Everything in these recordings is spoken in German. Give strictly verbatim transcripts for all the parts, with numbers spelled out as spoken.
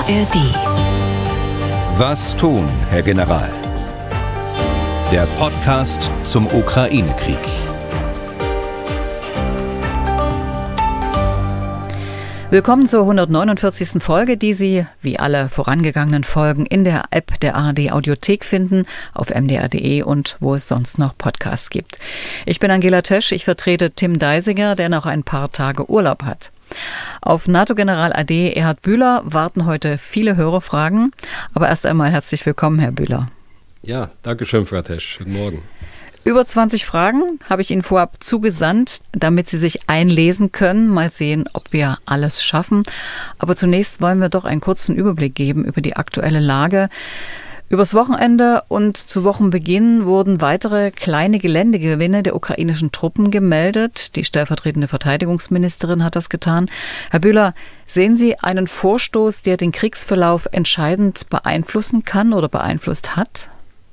R D. Was tun, Herr General? Der Podcast zum Ukraine-Krieg. Willkommen zur hundertneunundvierzigsten Folge, die Sie, wie alle vorangegangenen Folgen, in der App der A R D Audiothek finden, auf m d r punkt d e und wo es sonst noch Podcasts gibt. Ich bin Angela Tösch, ich vertrete Tim Deisinger, der noch ein paar Tage Urlaub hat. Auf NATO-General A D Erhard Bühler warten heute viele Hörerfragen. Aber erst einmal herzlich willkommen, Herr Bühler. Ja, danke schön, Frau Tösch. Guten Morgen. Über zwanzig Fragen habe ich Ihnen vorab zugesandt, damit Sie sich einlesen können. Mal sehen, ob wir alles schaffen. Aber zunächst wollen wir doch einen kurzen Überblick geben über die aktuelle Lage. Übers Wochenende und zu Wochenbeginn wurden weitere kleine Geländegewinne der ukrainischen Truppen gemeldet. Die stellvertretende Verteidigungsministerin hat das getan. Herr Bühler, sehen Sie einen Vorstoß, der den Kriegsverlauf entscheidend beeinflussen kann oder beeinflusst hat?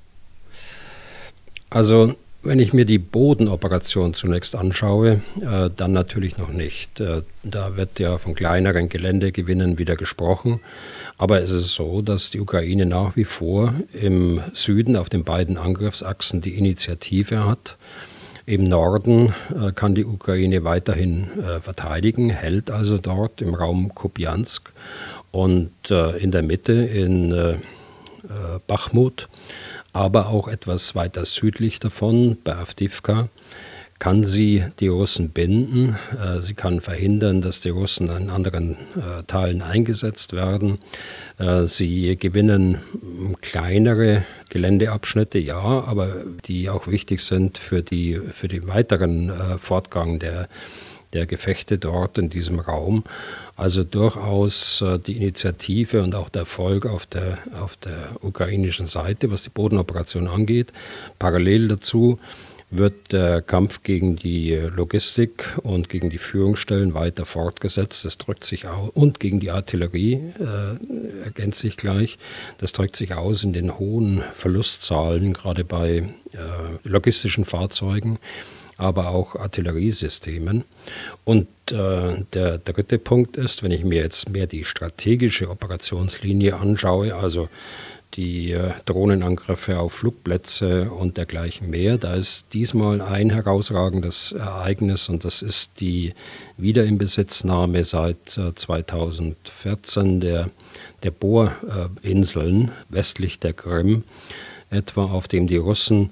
Also, wenn ich mir die Bodenoperation zunächst anschaue, äh, dann natürlich noch nicht. Äh, da wird ja von kleineren Geländegewinnen wieder gesprochen. Aber es ist so, dass die Ukraine nach wie vor im Süden auf den beiden Angriffsachsen die Initiative hat. Im Norden äh, kann die Ukraine weiterhin äh, verteidigen, hält also dort im Raum Kupiansk. Und äh, in der Mitte in äh, äh, Bachmut, aber auch etwas weiter südlich davon, bei Avdiivka, kann sie die Russen binden. Äh, sie kann verhindern, dass die Russen in anderen äh, Teilen eingesetzt werden. Äh, sie gewinnen kleinere Geländeabschnitte, ja, aber die auch wichtig sind für die, für den weiteren äh, Fortgang der, der Gefechte dort in diesem Raum. Also durchaus äh, die Initiative und auch der Erfolg auf der, auf der ukrainischen Seite, was die Bodenoperation angeht. Parallel dazu wird der Kampf gegen die Logistik und gegen die Führungsstellen weiter fortgesetzt. Das drückt sich aus, und gegen die Artillerie äh, ergänzt sich gleich. Das drückt sich aus in den hohen Verlustzahlen, gerade bei äh, logistischen Fahrzeugen, aber auch Artilleriesystemen. Und äh, der dritte Punkt ist, wenn ich mir jetzt mehr die strategische Operationslinie anschaue, also die äh, Drohnenangriffe auf Flugplätze und dergleichen mehr, da ist diesmal ein herausragendes Ereignis und das ist die Wiederinbesitznahme seit äh, zweitausendvierzehn der, der Bohrinseln westlich der Krim, etwa auf dem die Russen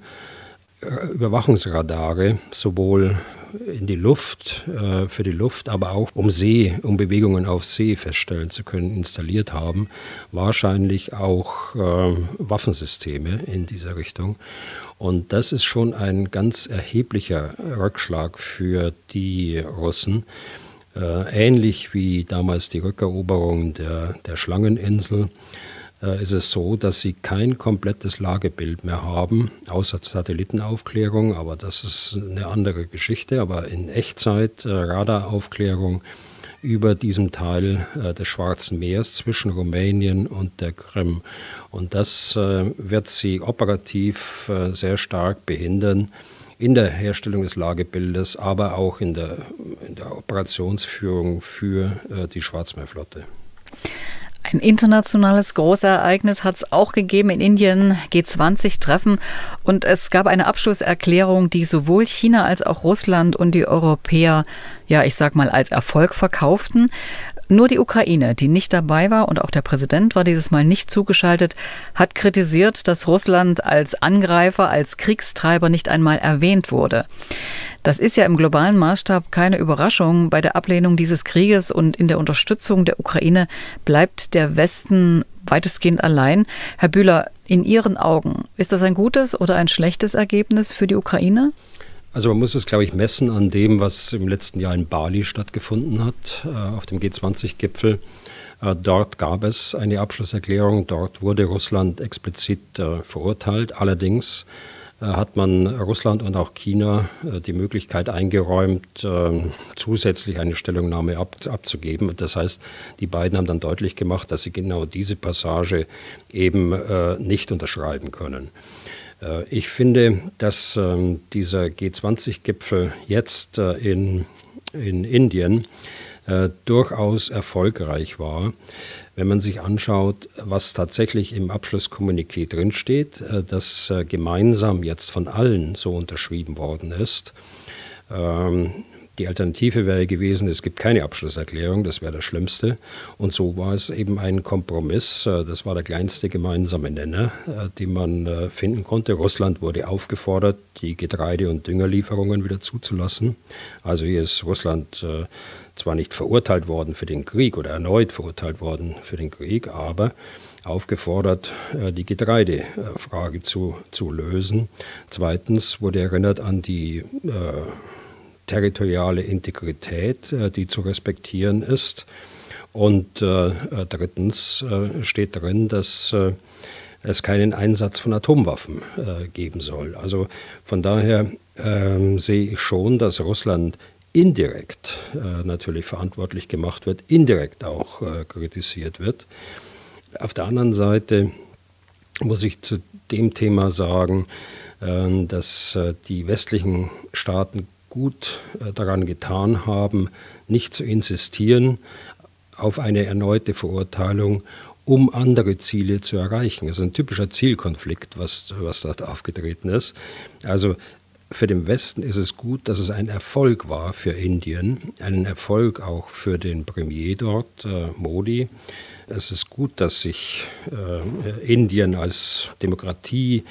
Überwachungsradare sowohl in die Luft, äh, für die Luft, aber auch um See, um Bewegungen auf See feststellen zu können, installiert haben. Wahrscheinlich auch äh, Waffensysteme in dieser Richtung. Und das ist schon ein ganz erheblicher Rückschlag für die Russen. Äh, ähnlich wie damals die Rückeroberung der, der Schlangeninsel. Ist es so, dass sie kein komplettes Lagebild mehr haben, außer Satellitenaufklärung, aber das ist eine andere Geschichte, aber in Echtzeit äh, Radaraufklärung über diesem Teil äh, des Schwarzen Meers zwischen Rumänien und der Krim. Und das äh, wird sie operativ äh, sehr stark behindern in der Herstellung des Lagebildes, aber auch in der, in der Operationsführung für äh, die Schwarzmeerflotte. Ein internationales Großereignis hat es auch gegeben in Indien, G zwanzig Treffen. Und es gab eine Abschlusserklärung, die sowohl China als auch Russland und die Europäer, ja, ich sag mal, als Erfolg verkauften. Nur die Ukraine, die nicht dabei war und auch der Präsident war dieses Mal nicht zugeschaltet, hat kritisiert, dass Russland als Angreifer, als Kriegstreiber nicht einmal erwähnt wurde. Das ist ja im globalen Maßstab keine Überraschung. Bei der Ablehnung dieses Krieges und in der Unterstützung der Ukraine bleibt der Westen weitestgehend allein. Herr Bühler, in Ihren Augen, ist das ein gutes oder ein schlechtes Ergebnis für die Ukraine? Also man muss es, glaube ich, messen an dem, was im letzten Jahr in Bali stattgefunden hat, äh, auf dem G zwanzig Gipfel. Äh, dort gab es eine Abschlusserklärung, dort wurde Russland explizit äh, verurteilt. Allerdings äh, hat man Russland und auch China äh, die Möglichkeit eingeräumt, äh, zusätzlich eine Stellungnahme ab, abzugeben. Das heißt, die beiden haben dann deutlich gemacht, dass sie genau diese Passage eben äh, nicht unterschreiben können. Ich finde, dass ähm, dieser G zwanzig Gipfel jetzt äh, in, in Indien äh, durchaus erfolgreich war. Wenn man sich anschaut, was tatsächlich im Abschlusskommuniqué drinsteht, äh, das äh, gemeinsam jetzt von allen so unterschrieben worden ist. Ähm, Die Alternative wäre gewesen, es gibt keine Abschlusserklärung, das wäre das Schlimmste. Und so war es eben ein Kompromiss. Das war der kleinste gemeinsame Nenner, den man finden konnte. Russland wurde aufgefordert, die Getreide- und Düngerlieferungen wieder zuzulassen. Also hier ist Russland zwar nicht verurteilt worden für den Krieg oder erneut verurteilt worden für den Krieg, aber aufgefordert, die Getreidefrage zu, zu lösen. Zweitens wurde erinnert an die äh, territoriale Integrität, die zu respektieren ist. Und äh, drittens äh, steht drin, dass äh, es keinen Einsatz von Atomwaffen äh, geben soll. Also von daher äh, sehe ich schon, dass Russland indirekt äh, natürlich verantwortlich gemacht wird, indirekt auch äh, kritisiert wird. Auf der anderen Seite muss ich zu dem Thema sagen, äh, dass äh, die westlichen Staaten gut daran getan haben, nicht zu insistieren auf eine erneute Verurteilung, um andere Ziele zu erreichen. Das ist ein typischer Zielkonflikt, was, was dort aufgetreten ist. Also für den Westen ist es gut, dass es ein Erfolg war für Indien, ein Erfolg auch für den Premier dort, äh, Modi. Es ist gut, dass sich äh, Indien als Demokratie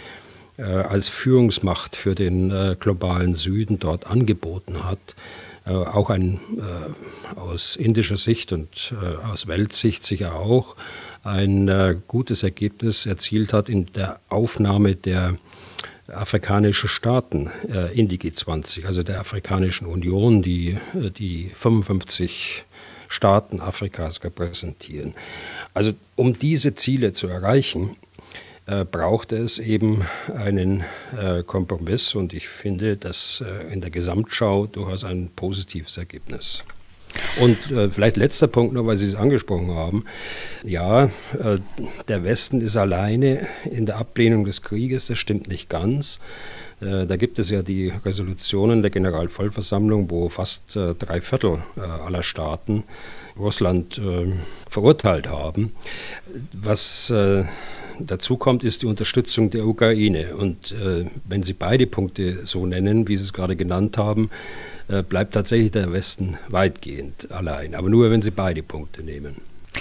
als Führungsmacht für den äh, globalen Süden dort angeboten hat, äh, auch ein äh, aus indischer Sicht und äh, aus Weltsicht sicher auch ein äh, gutes Ergebnis erzielt hat in der Aufnahme der afrikanischen Staaten äh, in die G zwanzig, also der Afrikanischen Union, die äh, die fünfundfünfzig Staaten Afrikas repräsentieren. Also um diese Ziele zu erreichen, Äh, brauchte es eben einen äh, Kompromiss und ich finde das äh, in der Gesamtschau durchaus ein positives Ergebnis. Und äh, vielleicht letzter Punkt noch, weil Sie es angesprochen haben. Ja, äh, der Westen ist alleine in der Ablehnung des Krieges, das stimmt nicht ganz. Äh, da gibt es ja die Resolutionen der Generalvollversammlung, wo fast äh, drei Viertel äh, aller Staaten Russland äh, verurteilt haben. Was äh, dazu kommt, ist die Unterstützung der Ukraine. Und äh, wenn Sie beide Punkte so nennen, wie Sie es gerade genannt haben, äh, bleibt tatsächlich der Westen weitgehend allein. Aber nur, wenn Sie beide Punkte nehmen.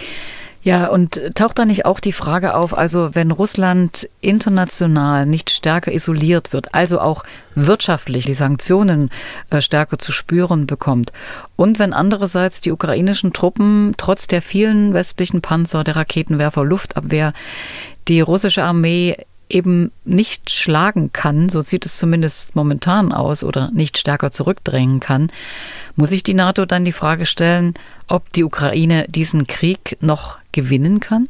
Ja, und taucht da nicht auch die Frage auf, also wenn Russland international nicht stärker isoliert wird, also auch wirtschaftlich die Sanktionen äh, stärker zu spüren bekommt und wenn andererseits die ukrainischen Truppen trotz der vielen westlichen Panzer, der Raketenwerfer, Luftabwehr, die russische Armee eben nicht schlagen kann, so sieht es zumindest momentan aus, oder nicht stärker zurückdrängen kann, muss sich die NATO dann die Frage stellen, ob die Ukraine diesen Krieg noch gewinnen kann?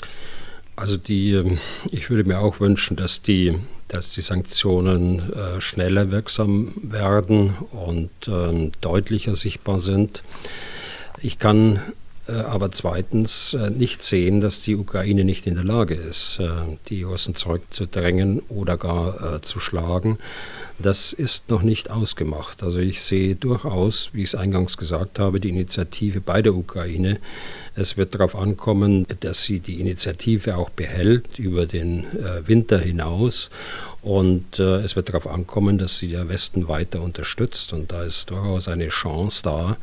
Also die, ich würde mir auch wünschen, dass die, dass die Sanktionen äh, schneller wirksam werden und äh, deutlicher sichtbar sind. Ich kann aber zweitens nicht sehen, dass die Ukraine nicht in der Lage ist, die Russen zurückzudrängen oder gar zu schlagen. Das ist noch nicht ausgemacht. Also ich sehe durchaus, wie ich es eingangs gesagt habe, die Initiative bei der Ukraine. Es wird darauf ankommen, dass sie die Initiative auch behält über den Winter hinaus. Und äh, es wird darauf ankommen, dass sie der Westen weiter unterstützt. Und da ist durchaus eine Chance da.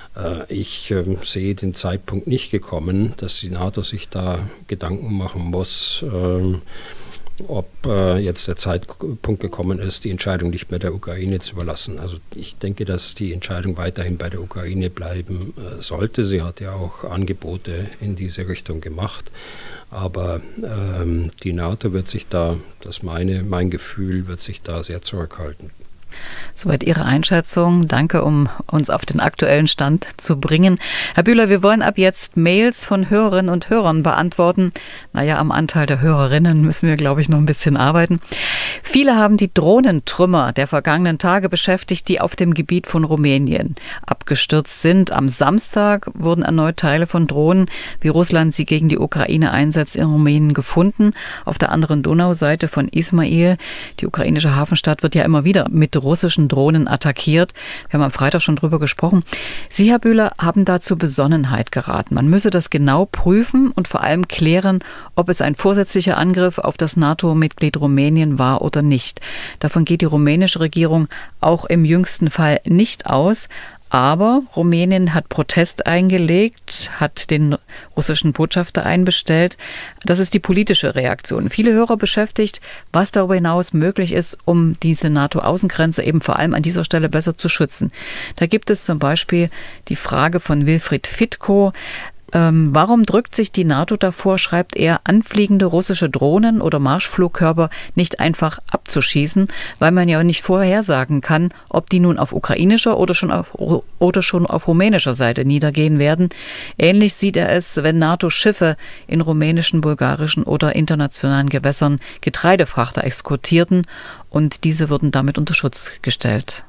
Ich äh, sehe den Zeitpunkt nicht gekommen, dass die NATO sich da Gedanken machen muss, äh, ob äh, jetzt der Zeitpunkt gekommen ist, die Entscheidung nicht mehr der Ukraine zu überlassen. Also ich denke, dass die Entscheidung weiterhin bei der Ukraine bleiben äh, sollte. Sie hat ja auch Angebote in diese Richtung gemacht. Aber ähm, die NATO wird sich da, das meine, mein Gefühl, wird sich da sehr zurückhalten. Soweit Ihre Einschätzung. Danke, um uns auf den aktuellen Stand zu bringen. Herr Bühler, wir wollen ab jetzt Mails von Hörerinnen und Hörern beantworten. Naja, am Anteil der Hörerinnen müssen wir, glaube ich, noch ein bisschen arbeiten. Viele haben die Drohnentrümmer der vergangenen Tage beschäftigt, die auf dem Gebiet von Rumänien abgestürzt sind. Am Samstag wurden erneut Teile von Drohnen, wie Russland sie gegen die Ukraine einsetzt, in Rumänien gefunden. Auf der anderen Donauseite von Ismail, die ukrainische Hafenstadt, wird ja immer wieder mit mit russischen Drohnen attackiert. Wir haben am Freitag schon drüber gesprochen. Sie, Herr Bühler, haben dazu Besonnenheit geraten. Man müsse das genau prüfen und vor allem klären, ob es ein vorsätzlicher Angriff auf das NATO-Mitglied Rumänien war oder nicht. Davon geht die rumänische Regierung auch im jüngsten Fall nicht aus. Aber Rumänien hat Protest eingelegt, hat den russischen Botschafter einbestellt. Das ist die politische Reaktion. Viele Hörer beschäftigt, was darüber hinaus möglich ist, um diese NATO-Außengrenze eben vor allem an dieser Stelle besser zu schützen. Da gibt es zum Beispiel die Frage von Wilfried Fitko. Ähm, warum drückt sich die NATO davor, schreibt er, anfliegende russische Drohnen oder Marschflugkörper nicht einfach abzuschießen, weil man ja nicht vorhersagen kann, ob die nun auf ukrainischer oder schon auf, oder schon auf rumänischer Seite niedergehen werden. Ähnlich sieht er es, wenn NATO-Schiffe in rumänischen, bulgarischen oder internationalen Gewässern Getreidefrachter eskortierten und diese würden damit unter Schutz gestellt.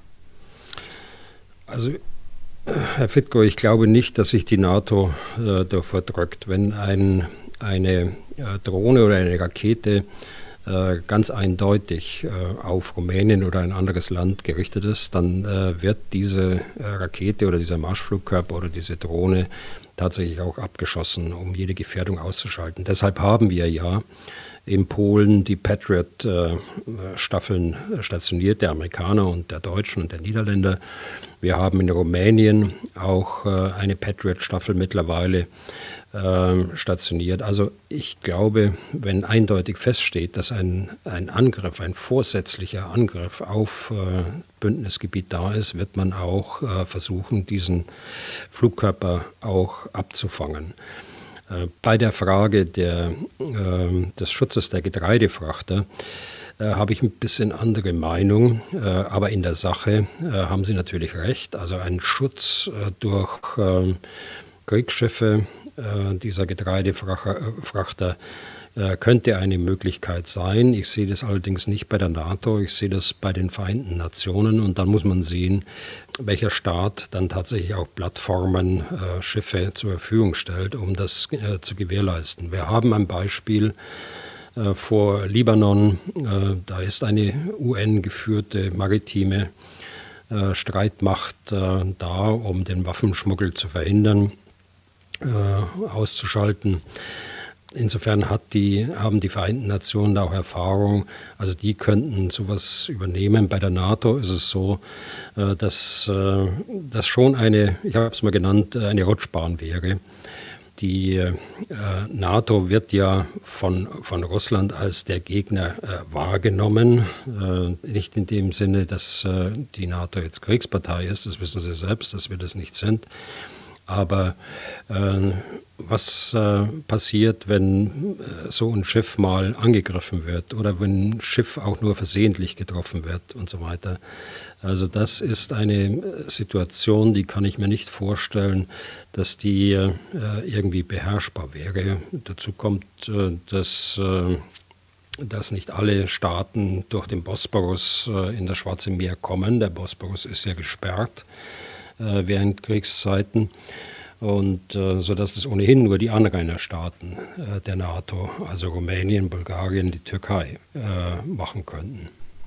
Also Herr Fitko, ich glaube nicht, dass sich die NATO äh, davor drückt. Wenn ein, eine äh, Drohne oder eine Rakete äh, ganz eindeutig äh, auf Rumänien oder ein anderes Land gerichtet ist, dann äh, wird diese äh, Rakete oder dieser Marschflugkörper oder diese Drohne tatsächlich auch abgeschossen, um jede Gefährdung auszuschalten. Deshalb haben wir ja in Polen die Patriot-Staffeln stationiert, der Amerikaner und der Deutschen und der Niederländer. Wir haben in Rumänien auch eine Patriot-Staffel mittlerweile stationiert. Also ich glaube, wenn eindeutig feststeht, dass ein, ein Angriff, ein vorsätzlicher Angriff auf Bündnisgebiet da ist, wird man auch versuchen, diesen Flugkörper auch abzufangen. Bei der Frage der, äh, des Schutzes der Getreidefrachter äh, habe ich ein bisschen andere Meinung, äh, aber in der Sache äh, haben Sie natürlich recht. Also ein Schutz äh, durch äh, Kriegsschiffe äh, dieser Getreidefrachter äh, könnte eine Möglichkeit sein. Ich sehe das allerdings nicht bei der NATO, ich sehe das bei den Vereinten Nationen und dann muss man sehen, welcher Staat dann tatsächlich auch Plattformen, äh, Schiffe zur Verfügung stellt, um das äh, zu gewährleisten. Wir haben ein Beispiel äh, vor Libanon, äh, da ist eine U N-geführte maritime äh, Streitmacht äh, da, um den Waffenschmuggel zu verhindern, äh, auszuschalten. Insofern hat die, haben die Vereinten Nationen da auch Erfahrung, also die könnten sowas übernehmen. Bei der NATO ist es so, dass das schon eine, ich habe es mal genannt, eine Rutschbahn wäre. Die NATO wird ja von, von Russland als der Gegner wahrgenommen, nicht in dem Sinne, dass die NATO jetzt Kriegspartei ist, das wissen Sie selbst, dass wir das nicht sind. Aber äh, was äh, passiert, wenn äh, so ein Schiff mal angegriffen wird oder wenn ein Schiff auch nur versehentlich getroffen wird und so weiter? Also das ist eine Situation, die kann ich mir nicht vorstellen, dass die äh, irgendwie beherrschbar wäre. Dazu kommt, äh, dass, äh, dass nicht alle Staaten durch den Bosporus äh, in das Schwarze Meer kommen. Der Bosporus ist ja gesperrt während Kriegszeiten und äh, sodass es ohnehin nur die Anrainerstaaten äh, der NATO, also Rumänien, Bulgarien, die Türkei, äh, machen könnten.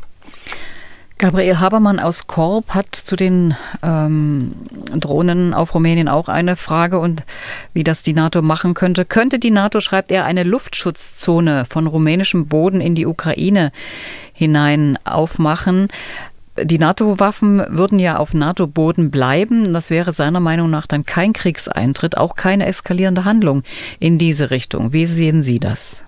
Gabriel Habermann aus Korb hat zu den ähm, Drohnen auf Rumänien auch eine Frage und wie das die NATO machen könnte. Könnte die NATO, schreibt er, eine Luftschutzzone von rumänischem Boden in die Ukraine hinein aufmachen? Die NATO-Waffen würden ja auf NATO-Boden bleiben. Das wäre seiner Meinung nach dann kein Kriegseintritt, auch keine eskalierende Handlung in diese Richtung. Wie sehen Sie das?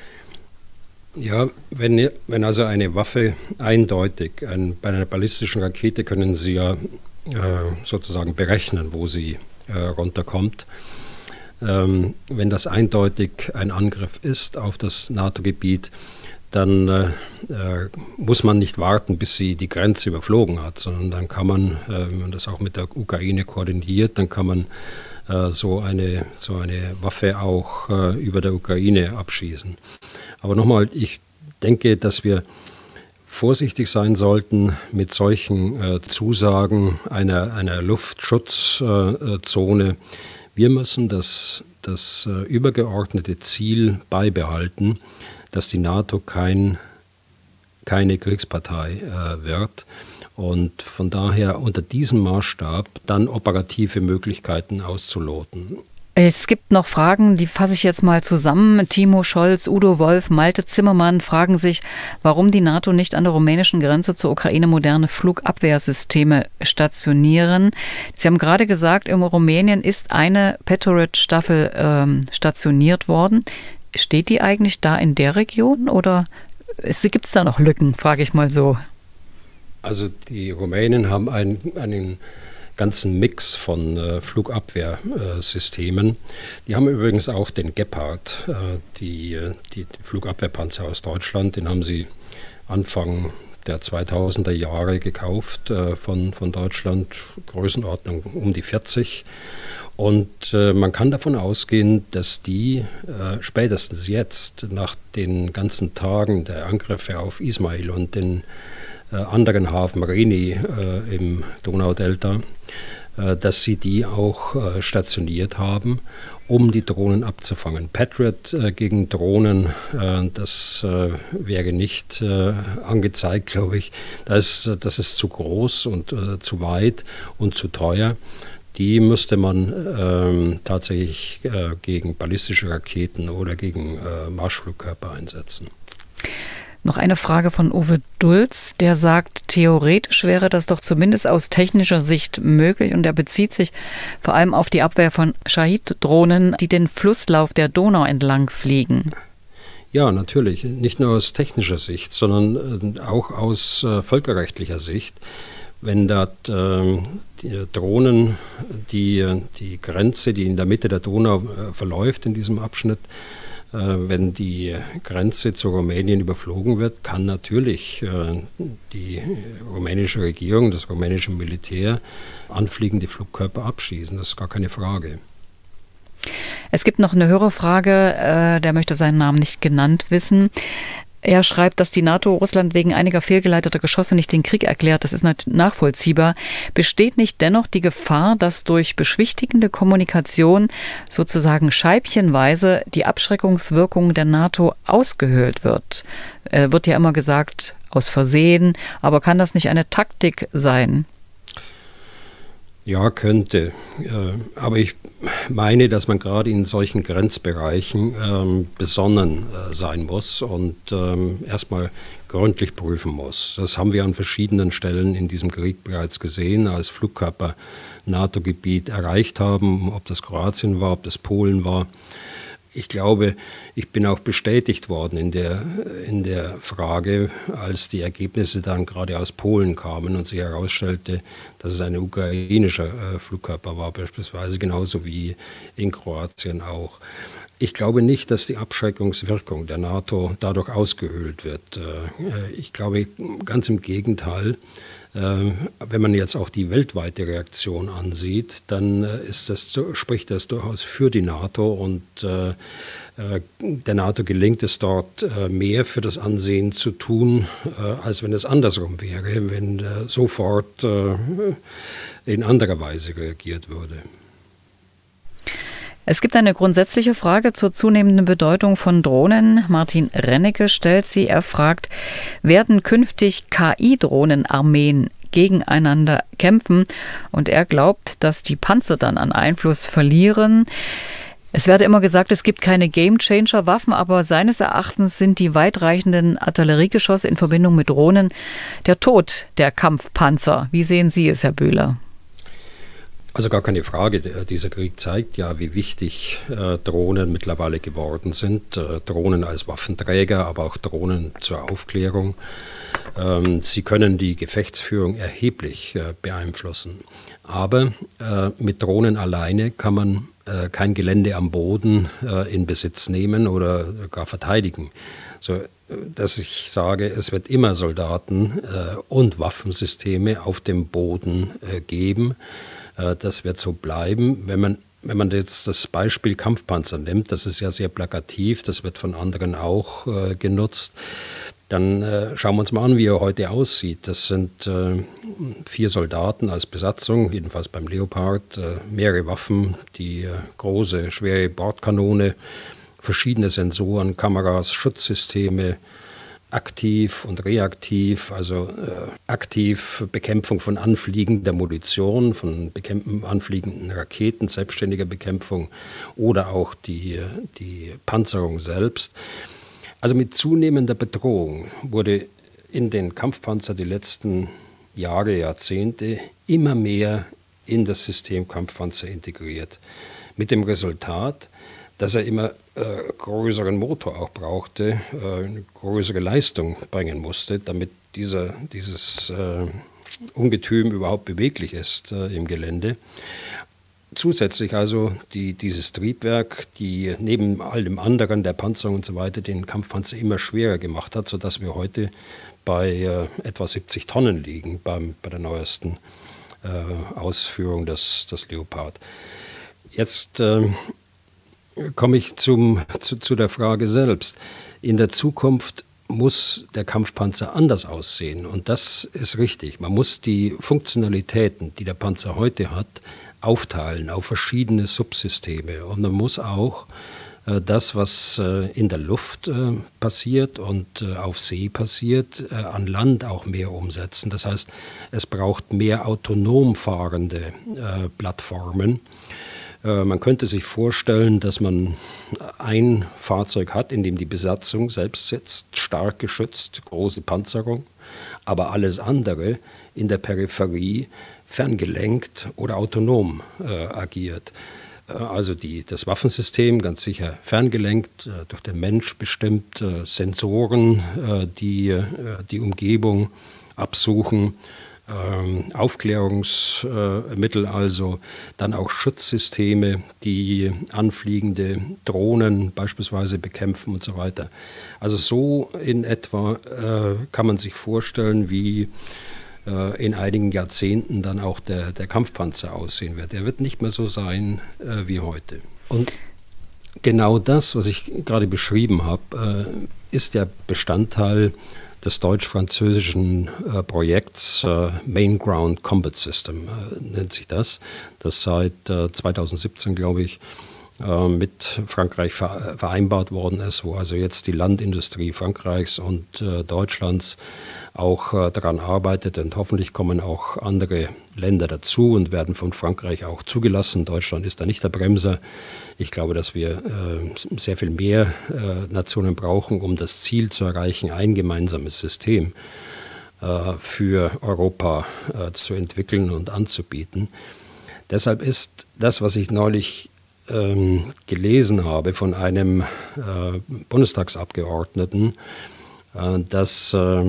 Ja, wenn, wenn also eine Waffe eindeutig, ein, bei einer ballistischen Rakete können Sie ja äh, sozusagen berechnen, wo sie äh, runterkommt. Ähm, wenn das eindeutig ein Angriff ist auf das NATO-Gebiet, dann äh, äh, muss man nicht warten, bis sie die Grenze überflogen hat, sondern dann kann man, äh, wenn man das auch mit der Ukraine koordiniert, dann kann man äh, so, eine, so eine Waffe auch äh, über der Ukraine abschießen. Aber nochmal, ich denke, dass wir vorsichtig sein sollten mit solchen äh, Zusagen einer, einer Luftschutzzone. Äh, wir müssen das, das äh, übergeordnete Ziel beibehalten, dass die NATO kein, keine Kriegspartei äh, wird Und von daher unter diesem Maßstab dann operative Möglichkeiten auszuloten. Es gibt noch Fragen, die fasse ich jetzt mal zusammen. Timo Scholz, Udo Wolf, Malte Zimmermann fragen sich, warum die NATO nicht an der rumänischen Grenze zur Ukraine moderne Flugabwehrsysteme stationieren. Sie haben gerade gesagt, in Rumänien ist eine Patriot-Staffel ähm, stationiert worden. Steht die eigentlich da in der Region oder gibt es da noch Lücken, frage ich mal so. Also die Rumänen haben einen, einen ganzen Mix von äh, Flugabwehrsystemen. Äh, die haben übrigens auch den Gepard, äh, die, die, die Flugabwehrpanzer aus Deutschland, den haben sie Anfang der zweitausender Jahre gekauft äh, von, von Deutschland, Größenordnung um die vierzig. Und äh, man kann davon ausgehen, dass die äh, spätestens jetzt, nach den ganzen Tagen der Angriffe auf Ismail und den äh, anderen Hafen Reni äh, im Donaudelta, äh, dass sie die auch äh, stationiert haben, um die Drohnen abzufangen. Patriot äh, gegen Drohnen, äh, das äh, wäre nicht äh, angezeigt, glaube ich. Das, das ist zu groß und äh, zu weit und zu teuer. Die müsste man ähm, tatsächlich äh, gegen ballistische Raketen oder gegen äh, Marschflugkörper einsetzen. Noch eine Frage von Uwe Dulz, der sagt, theoretisch wäre das doch zumindest aus technischer Sicht möglich und er bezieht sich vor allem auf die Abwehr von Shahid-Drohnen, die den Flusslauf der Donau entlang fliegen. Ja, natürlich. Nicht nur aus technischer Sicht, sondern äh, auch aus äh, völkerrechtlicher Sicht. Wenn dort äh, die Drohnen, die, die Grenze, die in der Mitte der Donau äh, verläuft in diesem Abschnitt, äh, wenn die Grenze zu Rumänien überflogen wird, kann natürlich äh, die rumänische Regierung, das rumänische Militär anfliegende Flugkörper abschießen. Das ist gar keine Frage. Es gibt noch eine Hörerfrage, äh, der möchte seinen Namen nicht genannt wissen. Er schreibt, dass die NATO Russland wegen einiger fehlgeleiteter Geschosse nicht den Krieg erklärt. Das ist nachvollziehbar. Besteht nicht dennoch die Gefahr, dass durch beschwichtigende Kommunikation sozusagen scheibchenweise die Abschreckungswirkung der NATO ausgehöhlt wird? Äh, wird ja immer gesagt, aus Versehen. Aber kann das nicht eine Taktik sein? Ja, könnte. Aber ich meine, dass man gerade in solchen Grenzbereichen ähm, besonnen äh, sein muss und ähm, erstmal gründlich prüfen muss. Das haben wir an verschiedenen Stellen in diesem Krieg bereits gesehen, als Flugkörper NATO-Gebiet erreicht haben, ob das Kroatien war, ob das Polen war. Ich glaube, ich bin auch bestätigt worden in der, in der Frage, als die Ergebnisse dann gerade aus Polen kamen und sich herausstellte, dass es ein ukrainischer äh, Flugkörper war, beispielsweise genauso wie in Kroatien auch. Ich glaube nicht, dass die Abschreckungswirkung der NATO dadurch ausgehöhlt wird. Äh, ich glaube ganz im Gegenteil. Wenn man jetzt auch die weltweite Reaktion ansieht, dann ist das, spricht das durchaus für die NATO und äh, der NATO gelingt es dort äh, mehr für das Ansehen zu tun, äh, als wenn es andersrum wäre, wenn äh, sofort äh, in anderer Weise reagiert würde. Es gibt eine grundsätzliche Frage zur zunehmenden Bedeutung von Drohnen. Martin Rennecke stellt sie. Er fragt, werden künftig K I-Drohnenarmeen gegeneinander kämpfen? Und er glaubt, dass die Panzer dann an Einfluss verlieren. Es werde immer gesagt, es gibt keine Game-Changer-Waffen, aber seines Erachtens sind die weitreichenden Artilleriegeschosse in Verbindung mit Drohnen der Tod der Kampfpanzer. Wie sehen Sie es, Herr Bühler? Also gar keine Frage, dieser Krieg zeigt ja, wie wichtig äh, Drohnen mittlerweile geworden sind. Äh, Drohnen als Waffenträger, aber auch Drohnen zur Aufklärung. Ähm, sie können die Gefechtsführung erheblich äh, beeinflussen. Aber äh, mit Drohnen alleine kann man äh, kein Gelände am Boden äh, in Besitz nehmen oder gar verteidigen. So, dass ich sage, es wird immer Soldaten äh, und Waffensysteme auf dem Boden äh, geben. Das wird so bleiben. Wenn man, wenn man jetzt das Beispiel Kampfpanzer nimmt, das ist ja sehr plakativ, das wird von anderen auch äh, genutzt, dann äh, schauen wir uns mal an, wie er heute aussieht. Das sind äh, vier Soldaten als Besatzung, jedenfalls beim Leopard, äh, mehrere Waffen, die äh, große, schwere Bordkanone, verschiedene Sensoren, Kameras, Schutzsysteme, aktiv und reaktiv, also äh, aktiv Bekämpfung von anfliegender Munition, von Bekämpfen anfliegenden Raketen, selbstständiger Bekämpfung oder auch die, die Panzerung selbst. Also mit zunehmender Bedrohung wurde in den Kampfpanzer die letzten Jahre, Jahrzehnte immer mehr in das System Kampfpanzer integriert. Mit dem Resultat, dass er immer äh, größeren Motor auch brauchte, äh, eine größere Leistung bringen musste, damit dieser, dieses äh, Ungetüm überhaupt beweglich ist äh, im Gelände. Zusätzlich also die, dieses Triebwerk, die neben all dem anderen, der Panzerung und so weiter, den Kampfpanzer immer schwerer gemacht hat, sodass wir heute bei äh, etwa siebzig Tonnen liegen beim, bei der neuesten äh, Ausführung des, des Leopard. Jetzt äh, komme ich zum, zu, zu der Frage selbst. In der Zukunft muss der Kampfpanzer anders aussehen. Und das ist richtig. Man muss die Funktionalitäten, die der Panzer heute hat, aufteilen auf verschiedene Subsysteme. Und man muss auch äh, das, was äh, in der Luft äh, passiert und äh, auf See passiert, äh, an Land auch mehr umsetzen. Das heißt, es braucht mehr autonom fahrende äh, Plattformen. Man könnte sich vorstellen, dass man ein Fahrzeug hat, in dem die Besatzung selbst sitzt, stark geschützt, große Panzerung, aber alles andere in der Peripherie ferngelenkt oder autonom äh, agiert. Äh, also die, das Waffensystem ganz sicher ferngelenkt, äh, durch den Mensch bestimmt, äh, Sensoren, äh, die äh, die Umgebung absuchen, Aufklärungsmittel, also dann auch Schutzsysteme, die anfliegende Drohnen beispielsweise bekämpfen und so weiter. Also so in etwa äh, kann man sich vorstellen, wie äh, in einigen Jahrzehnten dann auch der, der Kampfpanzer aussehen wird. Der wird nicht mehr so sein äh, wie heute. Und genau das, was ich gerade beschrieben habe, äh, ist der Bestandteil des deutsch-französischen äh, Projekts äh, Main Ground Combat System, äh, nennt sich das, das seit äh, zweitausendsiebzehn, glaube ich, äh, mit Frankreich ver vereinbart worden ist, wo also jetzt die Landindustrie Frankreichs und äh, Deutschlands auch äh, daran arbeitet, und hoffentlich kommen auch andere Länder dazu und werden von Frankreich auch zugelassen. Deutschland ist da nicht der Bremser. Ich glaube, dass wir äh, sehr viel mehr äh, Nationen brauchen, um das Ziel zu erreichen, ein gemeinsames System äh, für Europa äh, zu entwickeln und anzubieten. Deshalb ist das, was ich neulich ähm, gelesen habe von einem äh, Bundestagsabgeordneten, äh, dass äh,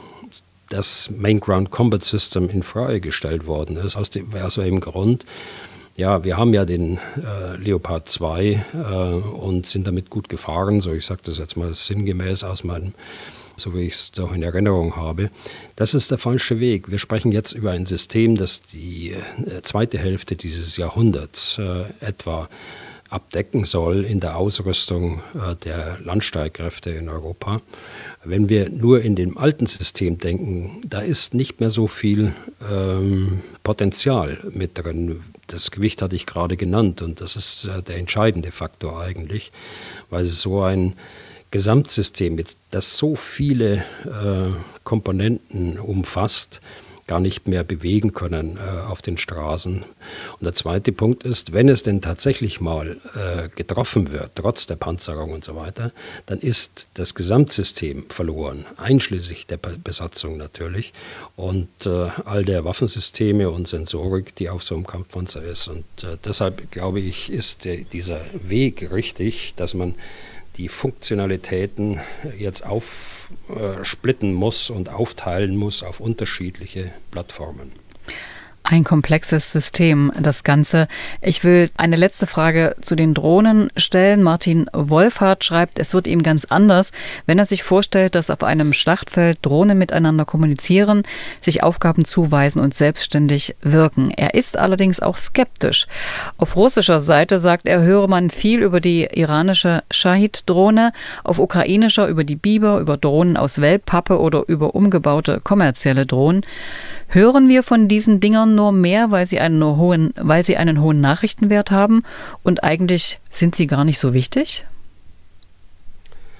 das Main Ground Combat System in Frage gestellt worden ist, aus dem, aus dem Grund, ja, wir haben ja den äh, Leopard zwei äh, und sind damit gut gefahren, so ich sage das jetzt mal sinngemäß aus meinem, so wie ich es doch in Erinnerung habe. Das ist der falsche Weg. Wir sprechen jetzt über ein System, das die äh, zweite Hälfte dieses Jahrhunderts äh, etwa abdecken soll in der Ausrüstung äh, der Landstreitkräfte in Europa. Wenn wir nur in dem alten System denken, da ist nicht mehr so viel ähm, Potenzial mit drin. Das Gewicht hatte ich gerade genannt und das ist äh, der entscheidende Faktor eigentlich, weil es so ein Gesamtsystem mit, das so viele äh, Komponenten umfasst, gar nicht mehr bewegen können äh, auf den Straßen. Und der zweite Punkt ist, wenn es denn tatsächlich mal äh, getroffen wird, trotz der Panzerung und so weiter, dann ist das Gesamtsystem verloren, einschließlich der Besatzung natürlich und äh, all der Waffensysteme und Sensorik, die auf so einem Kampfpanzer ist. Und äh, deshalb glaube ich, ist der, dieser Weg richtig, dass man die Funktionalitäten jetzt aufsplitten muss und aufteilen muss auf unterschiedliche Plattformen. Ein komplexes System, das Ganze. Ich will eine letzte Frage zu den Drohnen stellen. Martin Wolfhardt schreibt, es wird ihm ganz anders, wenn er sich vorstellt, dass auf einem Schlachtfeld Drohnen miteinander kommunizieren, sich Aufgaben zuweisen und selbstständig wirken. Er ist allerdings auch skeptisch. Auf russischer Seite, sagt er, höre man viel über die iranische Shahid-Drohne, auf ukrainischer über die Biber, über Drohnen aus Wellpappe oder über umgebaute kommerzielle Drohnen. Hören wir von diesen Dingern nur mehr, weil sie einen hohen, weil sie einen hohen Nachrichtenwert haben und eigentlich sind sie gar nicht so wichtig?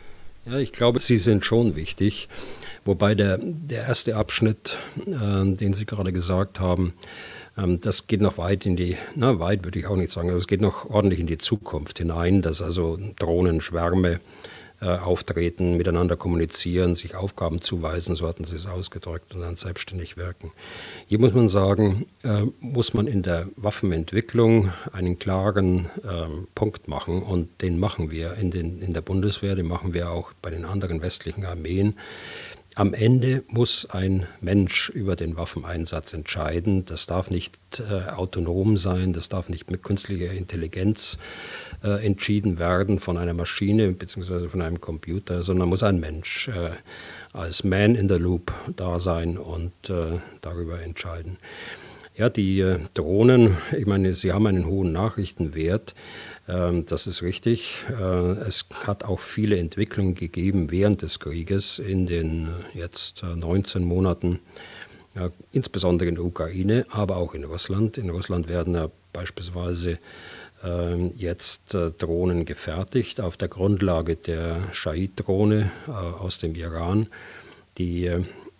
Ja, ich glaube, sie sind schon wichtig. Wobei der, der erste Abschnitt, äh, den Sie gerade gesagt haben, ähm, das geht noch weit in die, na weit würde ich auch nicht sagen, aber es geht noch ordentlich in die Zukunft hinein, dass also Drohnenschwärme äh, auftreten, miteinander kommunizieren, sich Aufgaben zuweisen, so hatten Sie es ausgedrückt, und dann selbstständig wirken. Hier muss man sagen, äh, muss man in der Waffenentwicklung einen klaren äh, Punkt machen, und den machen wir in, den, in der Bundeswehr, den machen wir auch bei den anderen westlichen Armeen. Am Ende muss ein Mensch über den Waffeneinsatz entscheiden. Das darf nicht äh, autonom sein, das darf nicht mit künstlicher Intelligenz äh, entschieden werden von einer Maschine bzw. von einem Computer, sondern muss ein Mensch äh, als Man in the Loop da sein und äh, darüber entscheiden. Ja, die äh, Drohnen, ich meine, sie haben einen hohen Nachrichtenwert. Das ist richtig. Es hat auch viele Entwicklungen gegeben während des Krieges in den jetzt neunzehn Monaten, insbesondere in der Ukraine, aber auch in Russland. In Russland werden ja beispielsweise jetzt Drohnen gefertigt auf der Grundlage der Shahid-Drohne aus dem Iran. Die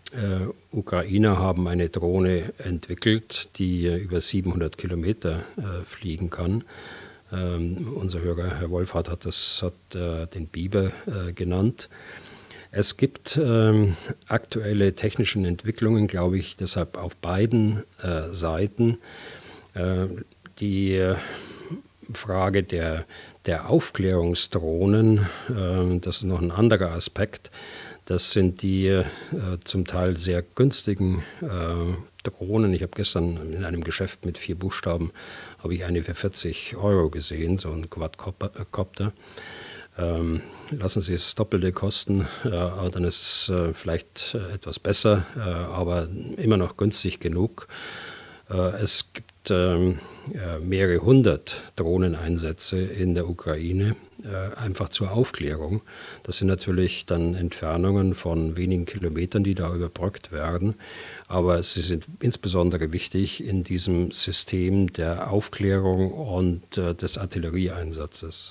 Ukrainer haben eine Drohne entwickelt, die über siebenhundert Kilometer fliegen kann. Ähm, unser Hörer, Herr Wolfhardt, hat, das, hat äh, den Biber äh, genannt. Es gibt ähm, aktuelle technische Entwicklungen, glaube ich, deshalb auf beiden äh, Seiten. Äh, die äh, Frage der, der Aufklärungsdrohnen, äh, das ist noch ein anderer Aspekt. Das sind die äh, zum Teil sehr günstigen äh, Drohnen. Ich habe gestern in einem Geschäft mit vier Buchstaben habe ich eine für vierzig Euro gesehen, so ein Quadcopter. Ähm, lassen Sie es Doppelte kosten, äh, aber dann ist es äh, vielleicht äh, etwas besser, äh, aber immer noch günstig genug. Äh, es gibt äh, mehrere hundert Drohneneinsätze in der Ukraine, äh, einfach zur Aufklärung. Das sind natürlich dann Entfernungen von wenigen Kilometern, die da überbrückt werden. Aber sie sind insbesondere wichtig in diesem System der Aufklärung und äh, des Artillerieeinsatzes.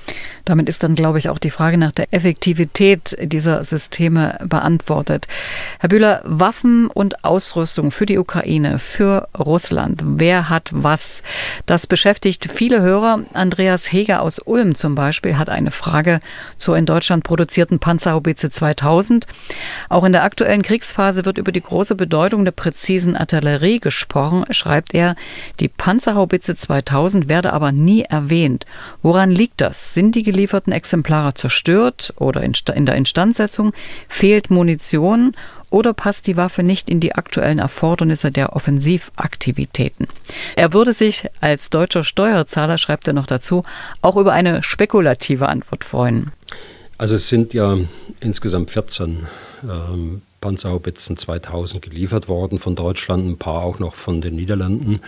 Damit ist dann, glaube ich, auch die Frage nach der Effektivität dieser Systeme beantwortet. Herr Bühler, Waffen und Ausrüstung für die Ukraine, für Russland, wer hat was? Das beschäftigt viele Hörer. Andreas Heger aus Ulm zum Beispiel hat eine Frage zur in Deutschland produzierten Panzerhaubitze zweitausend. Auch in der aktuellen Kriegsphase wird über die große Bedeutung der präzisen Artillerie gesprochen, schreibt er. Die Panzerhaubitze zweitausend werde aber nie erwähnt. Woran liegt das? Sind die gelieferten Exemplare zerstört oder in der Instandsetzung? Fehlt Munition oder passt die Waffe nicht in die aktuellen Erfordernisse der Offensivaktivitäten? Er würde sich als deutscher Steuerzahler, schreibt er noch dazu, auch über eine spekulative Antwort freuen. Also es sind ja insgesamt vierzehn ähm, Panzerhaubitzen zweitausend geliefert worden von Deutschland, ein paar auch noch von den Niederlanden,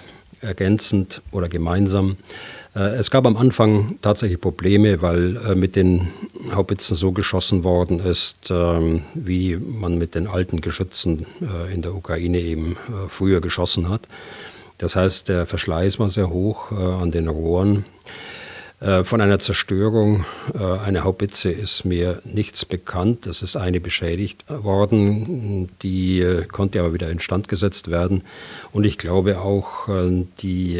ergänzend oder gemeinsam. Es gab am Anfang tatsächlich Probleme, weil mit den Haubitzen so geschossen worden ist, wie man mit den alten Geschützen in der Ukraine eben früher geschossen hat. Das heißt, der Verschleiß war sehr hoch an den Rohren. Von einer Zerstörung einer Haubitze ist mir nichts bekannt. Es ist eine beschädigt worden, die konnte aber wieder instand gesetzt werden. Und ich glaube auch, die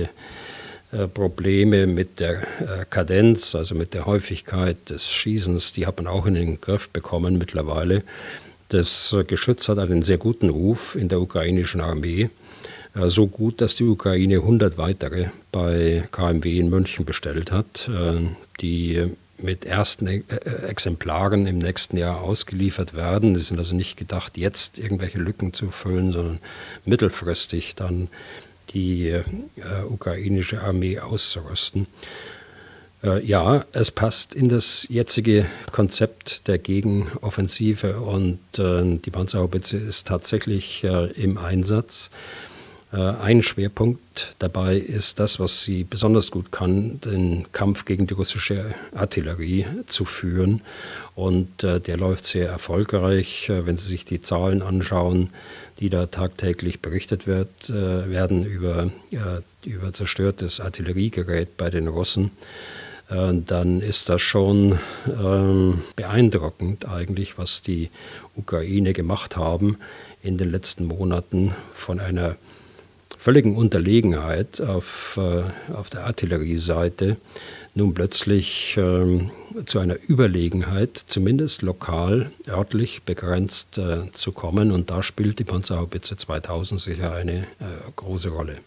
Probleme mit der Kadenz, also mit der Häufigkeit des Schießens, die hat man auch in den Griff bekommen mittlerweile. Das Geschütz hat einen sehr guten Ruf in der ukrainischen Armee. So gut, dass die Ukraine hundert weitere bei K M W in München bestellt hat, die mit ersten Exemplaren im nächsten Jahr ausgeliefert werden. Die sind also nicht gedacht, jetzt irgendwelche Lücken zu füllen, sondern mittelfristig dann die äh, ukrainische Armee auszurüsten. Äh, ja, es passt in das jetzige Konzept der Gegenoffensive und äh, die Panzerhaubitze ist tatsächlich äh, im Einsatz. Äh, ein Schwerpunkt dabei ist das, was sie besonders gut kann, den Kampf gegen die russische Artillerie zu führen. Und äh, der läuft sehr erfolgreich, äh, wenn Sie sich die Zahlen anschauen, die da tagtäglich berichtet wird, äh, werden über, äh, über zerstörtes Artilleriegerät bei den Russen. äh, dann ist das schon ähm, beeindruckend eigentlich, was die Ukraine gemacht haben in den letzten Monaten von einer völligen Unterlegenheit auf, äh, auf der Artillerieseite nun plötzlich ähm, zu einer Überlegenheit, zumindest lokal, örtlich begrenzt äh, zu kommen. Und da spielt die Panzerhaubitze zweitausend sicher eine äh, große Rolle.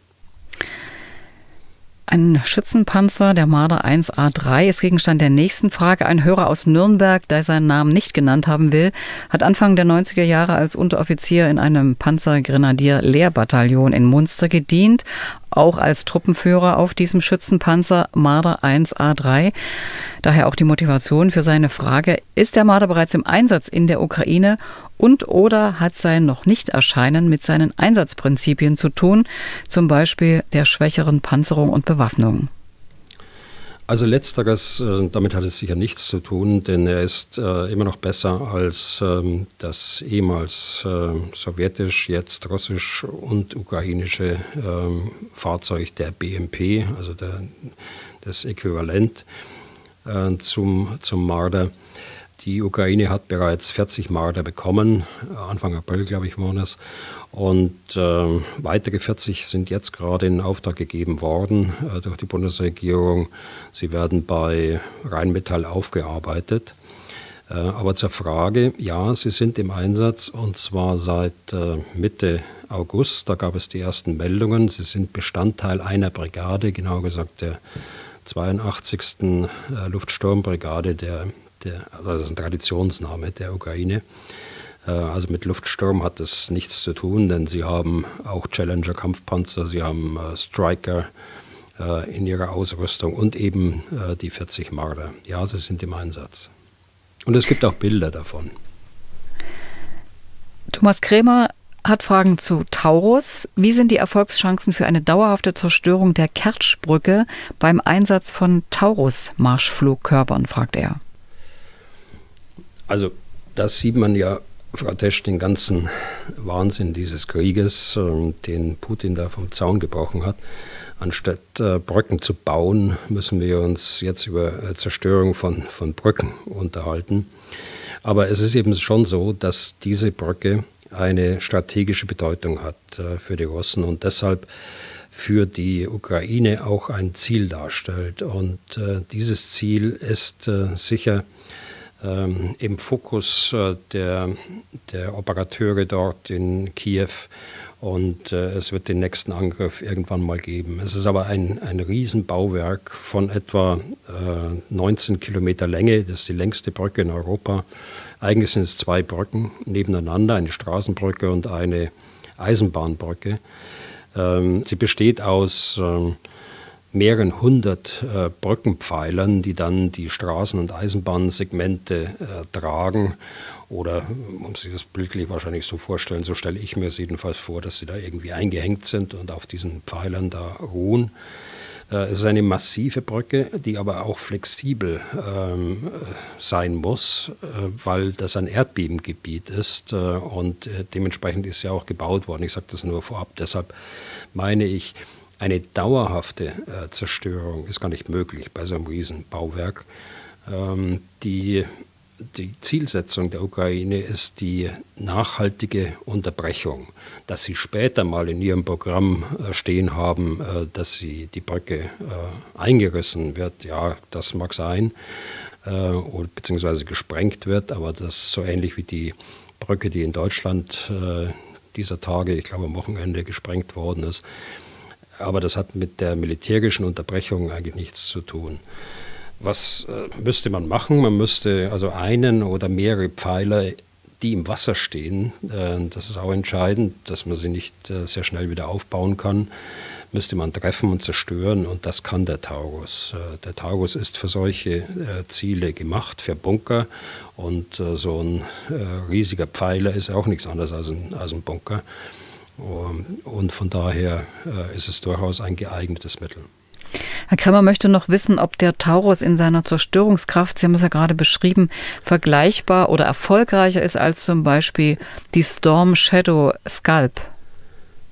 Ein Schützenpanzer, der Marder eins A drei, ist Gegenstand der nächsten Frage. Ein Hörer aus Nürnberg, der seinen Namen nicht genannt haben will, hat Anfang der neunziger Jahre als Unteroffizier in einem Panzergrenadier-Lehrbataillon in Munster gedient, auch als Truppenführer auf diesem Schützenpanzer Marder eins A drei. Daher auch die Motivation für seine Frage: Ist der Marder bereits im Einsatz in der Ukraine und oder hat sein noch nicht Erscheinen mit seinen Einsatzprinzipien zu tun, zum Beispiel der schwächeren Panzerung und Bewaffnung? Also letzteres, damit hat es sicher nichts zu tun, denn er ist äh, immer noch besser als ähm, das ehemals äh, sowjetisch, jetzt russisch und ukrainische ähm, Fahrzeug der B M P, also der, das Äquivalent äh, zum, zum Marder. Die Ukraine hat bereits vierzig Marder bekommen, Anfang April, glaube ich, war das. Und äh, weitere vierzig sind jetzt gerade in Auftrag gegeben worden äh, durch die Bundesregierung. Sie werden bei Rheinmetall aufgearbeitet. Äh, aber zur Frage, ja, sie sind im Einsatz und zwar seit äh, Mitte August. Da gab es die ersten Meldungen. Sie sind Bestandteil einer Brigade, genau gesagt der zweiundachtzigsten Äh, Luftsturmbrigade, der, der, also das ist ein Traditionsname der Ukraine. Also mit Luftsturm hat das nichts zu tun, denn sie haben auch Challenger-Kampfpanzer, sie haben äh, Striker äh, in ihrer Ausrüstung und eben äh, die vierzig Marder. Ja, sie sind im Einsatz. Und es gibt auch Bilder davon. Thomas Krämer hat Fragen zu Taurus. Wie sind die Erfolgschancen für eine dauerhafte Zerstörung der Kertschbrücke beim Einsatz von Taurus-Marschflugkörpern, fragt er. Also das sieht man ja, Frau Tesch, den ganzen Wahnsinn dieses Krieges, äh, den Putin da vom Zaun gebrochen hat. Anstatt äh, Brücken zu bauen, müssen wir uns jetzt über äh, Zerstörung von, von Brücken unterhalten. Aber es ist eben schon so, dass diese Brücke eine strategische Bedeutung hat äh, für die Russen und deshalb für die Ukraine auch ein Ziel darstellt. Und äh, dieses Ziel ist äh, sicher Ähm, im Fokus äh, der, der Operateure dort in Kiew und äh, es wird den nächsten Angriff irgendwann mal geben. Es ist aber ein, ein Riesenbauwerk von etwa äh, neunzehn Kilometer Länge, das ist die längste Brücke in Europa. Eigentlich sind es zwei Brücken nebeneinander, eine Straßenbrücke und eine Eisenbahnbrücke. Ähm, sie besteht aus ähm, mehreren hundert äh, Brückenpfeilern, die dann die Straßen- und Eisenbahnsegmente äh, tragen. Oder, um sich das bildlich wahrscheinlich so vorstellen, so stelle ich mir es jedenfalls vor, dass sie da irgendwie eingehängt sind und auf diesen Pfeilern da ruhen. Äh, es ist eine massive Brücke, die aber auch flexibel ähm, sein muss, äh, weil das ein Erdbebengebiet ist. Äh, und äh, dementsprechend ist sie auch gebaut worden. Ich sage das nur vorab. Deshalb meine ich, eine dauerhafte äh, Zerstörung ist gar nicht möglich bei so einem Riesenbauwerk. Ähm, die, die Zielsetzung der Ukraine ist die nachhaltige Unterbrechung. Dass sie später mal in ihrem Programm äh, stehen haben, äh, dass sie die Brücke äh, eingerissen wird, ja, das mag sein, äh, oder, beziehungsweise gesprengt wird, aber das so ähnlich wie die Brücke, die in Deutschland äh, dieser Tage, ich glaube am Wochenende, gesprengt worden ist. Aber das hat mit der militärischen Unterbrechung eigentlich nichts zu tun. Was äh, müsste man machen? Man müsste also einen oder mehrere Pfeiler, die im Wasser stehen, äh, das ist auch entscheidend, dass man sie nicht äh, sehr schnell wieder aufbauen kann, müsste man treffen und zerstören und das kann der Taurus. Äh, der Taurus ist für solche äh, Ziele gemacht, für Bunker und äh, so ein äh, riesiger Pfeiler ist auch nichts anderes als ein, als ein Bunker. Und von daher äh, ist es durchaus ein geeignetes Mittel. Herr Krämer möchte noch wissen, ob der Taurus in seiner Zerstörungskraft, Sie haben es ja gerade beschrieben, vergleichbar oder erfolgreicher ist als zum Beispiel die Storm Shadow Scalp.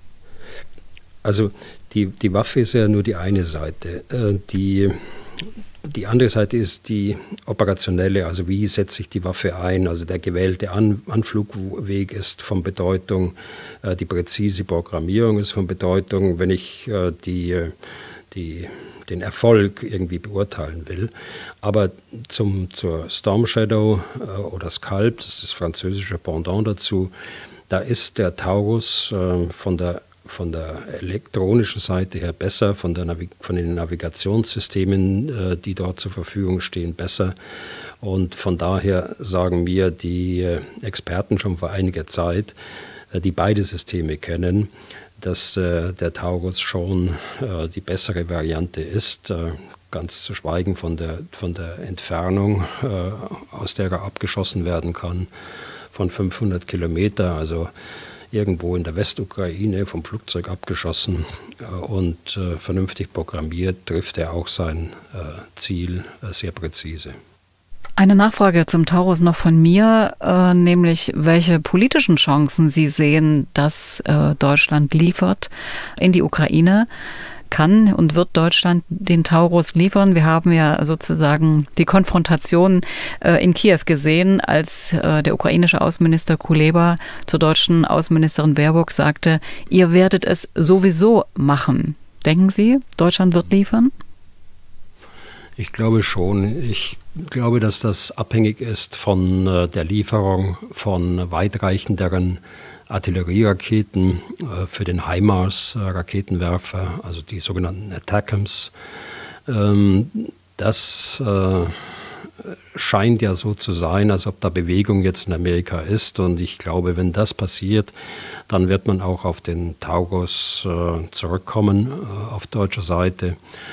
Also die, die Waffe ist ja nur die eine Seite. Äh, die, Die andere Seite ist die operationelle, also wie setze ich die Waffe ein. Also der gewählte An- Anflugweg ist von Bedeutung, äh, die präzise Programmierung ist von Bedeutung, wenn ich äh, die, die, den Erfolg irgendwie beurteilen will. Aber zum, zur Storm Shadow äh, oder Scalp, das ist das französische Pendant dazu, da ist der Taurus äh, von der von der elektronischen Seite her besser, von, der Navi- von den Navigationssystemen, äh, die dort zur Verfügung stehen, besser. Und von daher sagen mir die äh, Experten schon vor einiger Zeit, äh, die beide Systeme kennen, dass äh, der Taurus schon äh, die bessere Variante ist, äh, ganz zu schweigen von der, von der Entfernung, äh, aus der er abgeschossen werden kann, von fünfhundert Kilometer, also irgendwo in der Westukraine vom Flugzeug abgeschossen äh, und äh, vernünftig programmiert, trifft er auch sein äh, Ziel äh, sehr präzise. Eine Nachfrage zum Taurus noch von mir, äh, nämlich welche politischen Chancen Sie sehen, dass äh, Deutschland liefert in die Ukraine. Kann und wird Deutschland den Taurus liefern? Wir haben ja sozusagen die Konfrontation äh, in Kiew gesehen, als äh, der ukrainische Außenminister Kuleba zur deutschen Außenministerin Baerbock sagte, ihr werdet es sowieso machen. Denken Sie, Deutschland wird liefern? Ich glaube schon. Ich glaube, dass das abhängig ist von äh, der Lieferung von weitreichenderen Artillerieraketen äh, für den HIMARS-Raketenwerfer, also die sogenannten ATACMS. Ähm, das äh, scheint ja so zu sein, als ob da Bewegung jetzt in Amerika ist. Und ich glaube, wenn das passiert, dann wird man auch auf den Taurus äh, zurückkommen, äh, auf deutscher Seite.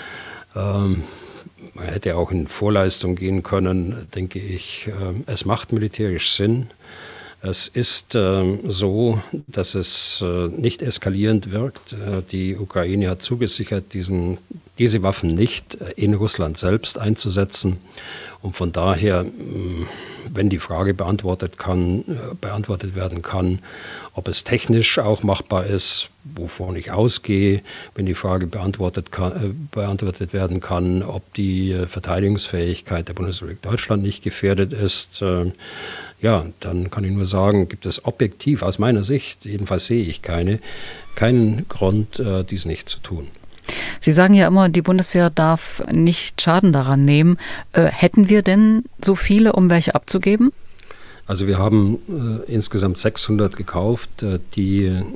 Ähm, man hätte auch in Vorleistung gehen können, denke ich. Äh, es macht militärisch Sinn. Es ist äh, so, dass es äh, nicht eskalierend wirkt. Äh, die Ukraine hat zugesichert, diesen, diese Waffen nicht in Russland selbst einzusetzen. Und von daher, mh, wenn die Frage beantwortet, kann, äh, beantwortet werden kann, ob es technisch auch machbar ist, wovon ich ausgehe, wenn die Frage beantwortet, kann, äh, beantwortet werden kann, ob die äh, Verteidigungsfähigkeit der Bundesrepublik Deutschland nicht gefährdet ist, äh, ja, dann kann ich nur sagen, gibt es objektiv, aus meiner Sicht, jedenfalls sehe ich keine, keinen Grund, äh, dies nicht zu tun. Sie sagen ja immer, die Bundeswehr darf nicht Schaden daran nehmen. Äh, hätten wir denn so viele, um welche abzugeben? Also wir haben äh, insgesamt sechshundert gekauft. Äh, die, äh,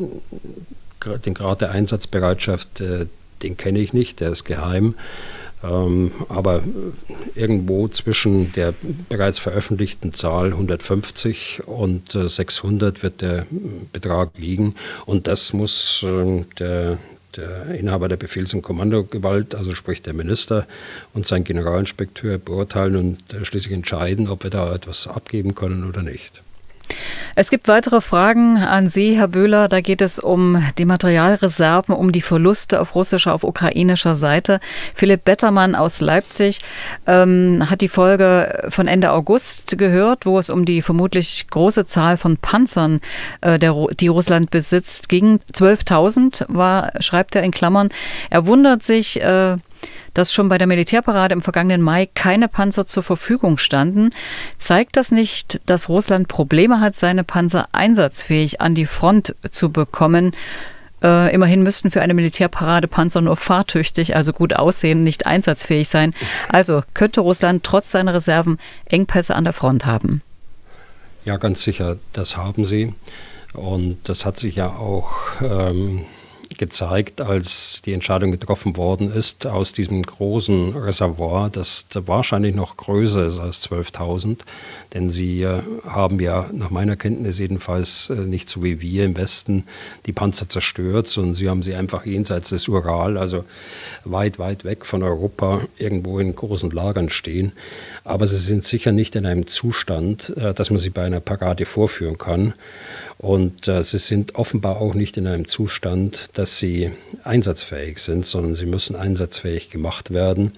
den Grad der Einsatzbereitschaft, äh, den kenne ich nicht, der ist geheim. Ähm, aber irgendwo zwischen der bereits veröffentlichten Zahl hundertfünfzig und äh, sechshundert wird der Betrag liegen. Und das muss äh, der, der Inhaber der Befehls- und Kommandogewalt, also sprich der Minister und sein Generalinspekteur, beurteilen und äh, schließlich entscheiden, ob wir da etwas abgeben können oder nicht. Es gibt weitere Fragen an Sie, Herr Böhler. Da geht es um die Materialreserven, um die Verluste auf russischer, auf ukrainischer Seite. Philipp Bettermann aus Leipzig ähm, hat die Folge von Ende August gehört, wo es um die vermutlich große Zahl von Panzern, äh, der, die Russland besitzt, ging. zwölftausend war, schreibt er in Klammern. Er wundert sich, äh, dass schon bei der Militärparade im vergangenen Mai keine Panzer zur Verfügung standen. Zeigt das nicht, dass Russland Probleme hat, seine Panzer einsatzfähig an die Front zu bekommen? Äh, immerhin müssten für eine Militärparade Panzer nur fahrtüchtig, also gut aussehen, nicht einsatzfähig sein. Also könnte Russland trotz seiner Reserven Engpässe an der Front haben? Ja, ganz sicher, das haben sie. Und das hat sich ja auch ähm, gezeigt, als die Entscheidung getroffen worden ist, aus diesem großen Reservoir, das wahrscheinlich noch größer ist als zwölftausend, denn sie äh, haben ja nach meiner Kenntnis jedenfalls äh, nicht so wie wir im Westen die Panzer zerstört, sondern sie haben sie einfach jenseits des Ural, also weit, weit weg von Europa, irgendwo in großen Lagern stehen. Aber sie sind sicher nicht in einem Zustand, äh, dass man sie bei einer Parade vorführen kann. Und äh, sie sind offenbar auch nicht in einem Zustand, dass sie einsatzfähig sind, sondern sie müssen einsatzfähig gemacht werden.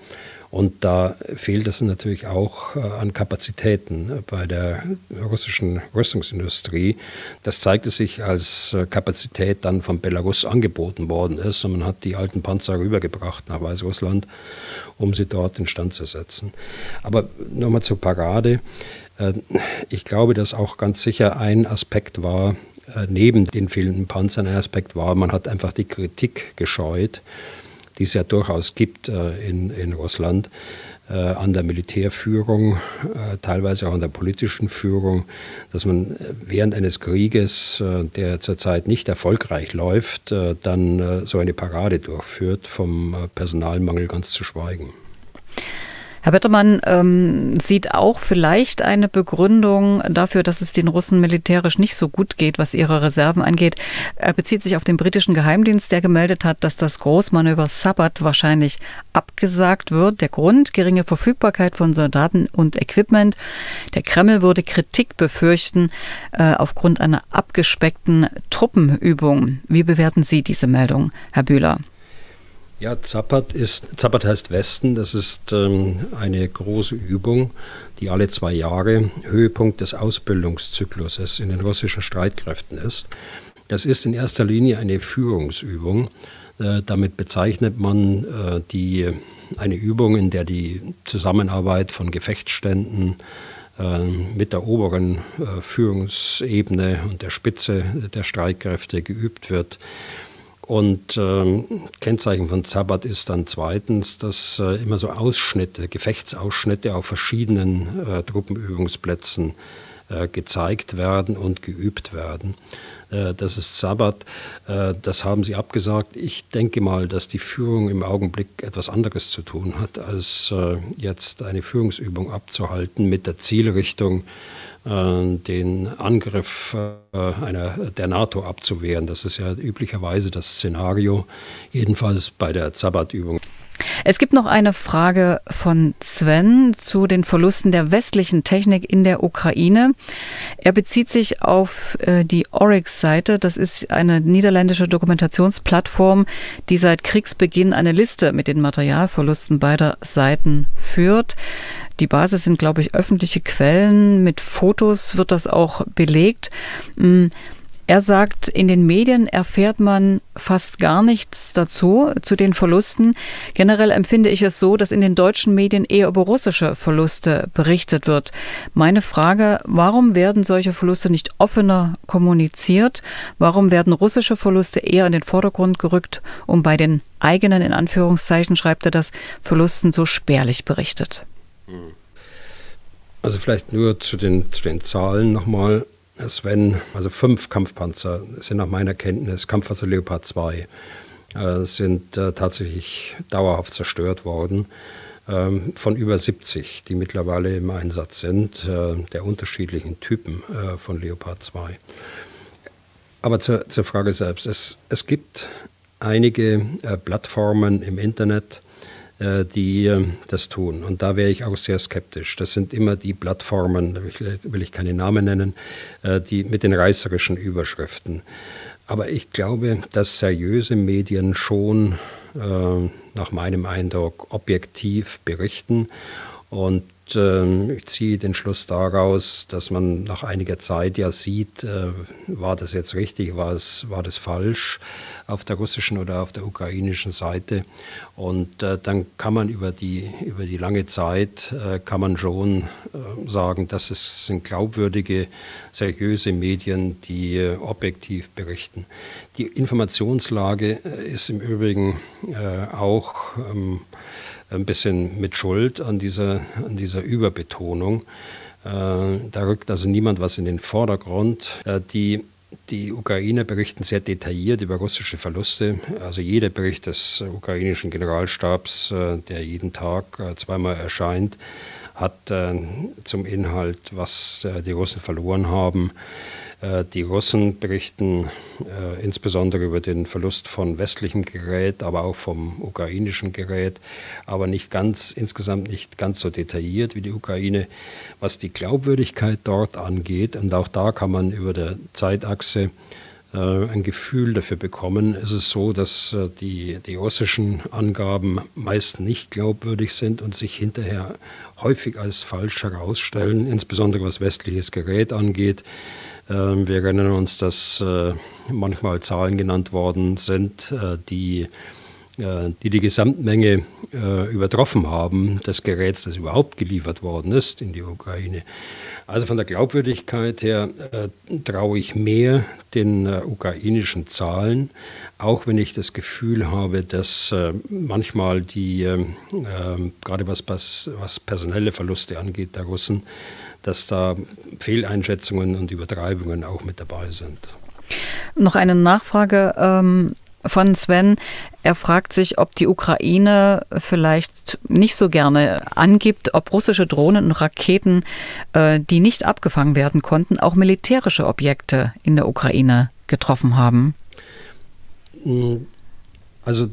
Und da fehlt es natürlich auch an Kapazitäten bei der russischen Rüstungsindustrie. Das zeigte sich, als Kapazität dann von Belarus angeboten worden ist und man hat die alten Panzer rübergebracht nach Weißrussland, um sie dort instand zu setzen. Aber nochmal zur Parade. Ich glaube, dass auch ganz sicher ein Aspekt war, neben den fehlenden Panzern ein Aspekt war, man hat einfach die Kritik gescheut, die es ja durchaus gibt in, in Russland, an der Militärführung, teilweise auch an der politischen Führung, dass man während eines Krieges, der zurzeit nicht erfolgreich läuft, dann so eine Parade durchführt, vom Personalmangel ganz zu schweigen. Herr Bettermann ähm, sieht auch vielleicht eine Begründung dafür, dass es den Russen militärisch nicht so gut geht, was ihre Reserven angeht. Er bezieht sich auf den britischen Geheimdienst, der gemeldet hat, dass das Großmanöver Sabbat wahrscheinlich abgesagt wird. Der Grund: geringe Verfügbarkeit von Soldaten und Equipment. Der Kreml würde Kritik befürchten äh, aufgrund einer abgespeckten Truppenübung. Wie bewerten Sie diese Meldung, Herr Bühler? Ja, Zapad ist, Zapad heißt Westen, das ist ähm, eine große Übung, die alle zwei Jahre Höhepunkt des Ausbildungszykluses in den russischen Streitkräften ist. Das ist in erster Linie eine Führungsübung. Äh, damit bezeichnet man äh, die, eine Übung, in der die Zusammenarbeit von Gefechtsständen äh, mit der oberen äh, Führungsebene und der Spitze der Streitkräfte geübt wird. Und ähm, Kennzeichen von Zapad ist dann zweitens, dass äh, immer so Ausschnitte, Gefechtsausschnitte auf verschiedenen äh, Truppenübungsplätzen äh, gezeigt werden und geübt werden. Äh, das ist Zapad, äh, das haben sie abgesagt. Ich denke mal, dass die Führung im Augenblick etwas anderes zu tun hat, als äh, jetzt eine Führungsübung abzuhalten mit der Zielrichtung, den Angriff einer, der NATO abzuwehren. Das ist ja üblicherweise das Szenario, jedenfalls bei der Zapad-Übung. Es gibt noch eine Frage von Sven zu den Verlusten der westlichen Technik in der Ukraine. Er bezieht sich auf äh, die Oryx-Seite. Das ist eine niederländische Dokumentationsplattform, die seit Kriegsbeginn eine Liste mit den Materialverlusten beider Seiten führt. Die Basis sind, glaube ich, öffentliche Quellen. Mit Fotos wird das auch belegt. Er sagt, in den Medien erfährt man fast gar nichts dazu, zu den Verlusten. Generell empfinde ich es so, dass in den deutschen Medien eher über russische Verluste berichtet wird. Meine Frage: Warum werden solche Verluste nicht offener kommuniziert? Warum werden russische Verluste eher in den Vordergrund gerückt und bei den eigenen, in Anführungszeichen, schreibt er das, Verlusten so spärlich berichtet? Also vielleicht nur zu den, zu den Zahlen nochmal. Sven, also fünf Kampfpanzer sind nach meiner Kenntnis, Kampfpanzer Leopard zwei, äh, sind äh, tatsächlich dauerhaft zerstört worden, ähm, von über siebzig, die mittlerweile im Einsatz sind, äh, der unterschiedlichen Typen äh, von Leopard zwei. Aber zur, zur Frage selbst. Es, es gibt einige äh, Plattformen im Internet, die das tun. Und da wäre ich auch sehr skeptisch. Das sind immer die Plattformen, da will ich keine Namen nennen, die mit den reißerischen Überschriften. Aber ich glaube, dass seriöse Medien schon nach meinem Eindruck objektiv berichten. Und ich ziehe den Schluss daraus, dass man nach einiger Zeit ja sieht, äh, war das jetzt richtig, war, es, war das falsch auf der russischen oder auf der ukrainischen Seite. Und äh, dann kann man über die, über die lange Zeit, äh, kann man schon äh, sagen, dass es sind glaubwürdige, seriöse Medien, die äh, objektiv berichten. Die Informationslage äh, ist im Übrigen äh, auch ähm, ein bisschen mit Schuld an dieser, an dieser Überbetonung. Äh, da rückt also niemand was in den Vordergrund. Äh, die, die Ukrainer berichten sehr detailliert über russische Verluste. Also jeder Bericht des ukrainischen Generalstabs, äh, der jeden Tag äh, zweimal erscheint, hat äh, zum Inhalt, was äh, die Russen verloren haben. Die Russen berichten äh, insbesondere über den Verlust von westlichem Gerät, aber auch vom ukrainischen Gerät, aber nicht ganz, insgesamt nicht ganz so detailliert wie die Ukraine, was die Glaubwürdigkeit dort angeht. Und auch da kann man über der Zeitachse ein Gefühl dafür bekommen. Es ist so, dass die, die russischen Angaben meist nicht glaubwürdig sind und sich hinterher häufig als falsch herausstellen, insbesondere was westliches Gerät angeht. Wir erinnern uns, dass manchmal Zahlen genannt worden sind, die die die Gesamtmenge äh, übertroffen haben des Geräts, das überhaupt geliefert worden ist in die Ukraine. Also von der Glaubwürdigkeit her äh, traue ich mehr den äh, ukrainischen Zahlen, auch wenn ich das Gefühl habe, dass äh, manchmal die, äh, äh, gerade was, was, was personelle Verluste angeht, der Russen, dass da Fehleinschätzungen und Übertreibungen auch mit dabei sind. Noch eine Nachfrage ähm von Sven. Er fragt sich, ob die Ukraine vielleicht nicht so gerne angibt, ob russische Drohnen und Raketen, äh, die nicht abgefangen werden konnten, auch militärische Objekte in der Ukraine getroffen haben. Also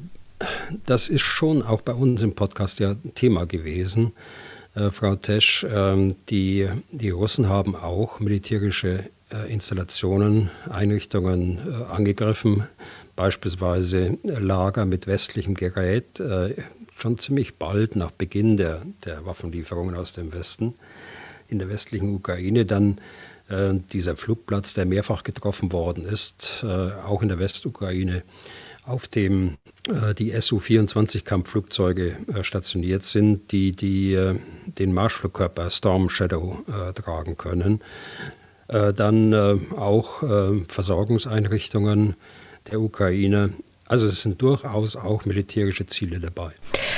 das ist schon auch bei uns im Podcast ja Thema gewesen, äh, Frau Tesch. Äh, die, die Russen haben auch militärische äh, Installationen, Einrichtungen äh, angegriffen, beispielsweise Lager mit westlichem Gerät, äh, schon ziemlich bald nach Beginn der, der Waffenlieferungen aus dem Westen in der westlichen Ukraine. Dann äh, dieser Flugplatz, der mehrfach getroffen worden ist, äh, auch in der Westukraine, auf dem äh, die S U vierundzwanzig Kampfflugzeuge äh, stationiert sind, die, die äh, den Marschflugkörper Storm Shadow äh, tragen können. Äh, dann äh, auch äh, Versorgungseinrichtungen der Ukraine. Also es sind durchaus auch militärische Ziele dabei.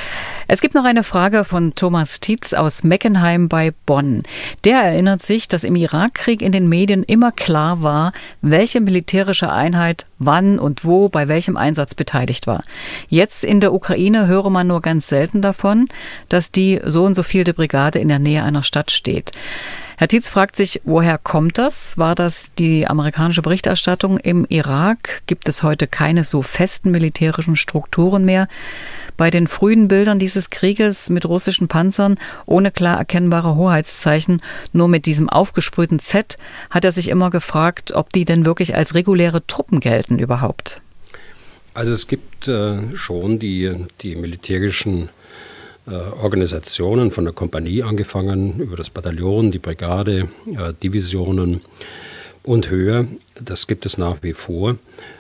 Es gibt noch eine Frage von Thomas Tietz aus Meckenheim bei Bonn. Der erinnert sich, dass im Irakkrieg in den Medien immer klar war, welche militärische Einheit wann und wo bei welchem Einsatz beteiligt war. Jetzt in der Ukraine höre man nur ganz selten davon, dass die so und so vielte Brigade in der Nähe einer Stadt steht. Herr Tietz fragt sich, woher kommt das? War das die amerikanische Berichterstattung im Irak? Gibt es heute keine so festen militärischen Strukturen mehr? Bei den frühen Bildern dieses Krieges mit russischen Panzern ohne klar erkennbare Hoheitszeichen, nur mit diesem aufgesprühten Z, hat er sich immer gefragt, ob die denn wirklich als reguläre Truppen gelten überhaupt. Also es gibt äh, schon die, die militärischen Organisationen, von der Kompanie angefangen, über das Bataillon, die Brigade, äh, Divisionen und höher. Das gibt es nach wie vor.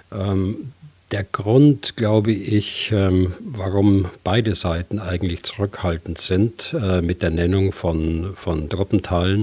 Ähm, der Grund, glaube ich, ähm, warum beide Seiten eigentlich zurückhaltend sind äh, mit der Nennung von, von Truppenteilen,